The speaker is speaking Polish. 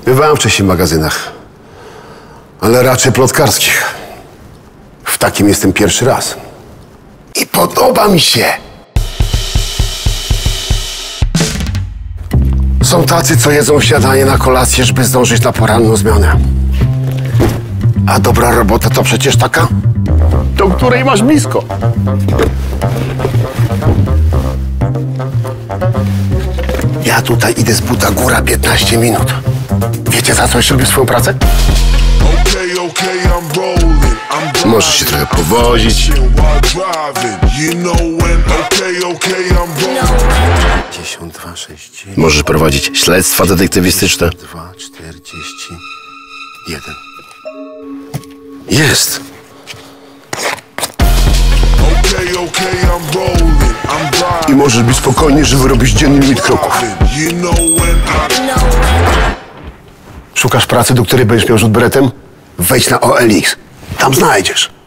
Bywałem wcześniej w magazynach, ale raczej plotkarskich. W takim jestem pierwszy raz. I podoba mi się. Są tacy, co jedzą śniadanie na kolację, żeby zdążyć na poranną zmianę. A dobra robota to przecież taka, do której masz blisko. Ja tutaj idę z buta góra 15 minut. Wiecie, za coś robię swoją pracę? Możesz się trochę powozić. 52, 6, możesz prowadzić śledztwa detektywistyczne. 2, 41. Jest. I możesz być spokojny, że wyrobisz dzienny limit kroków. Szukasz pracy, do której będziesz miał rzut beretem? Wejdź na OLX. Tam znajdziesz.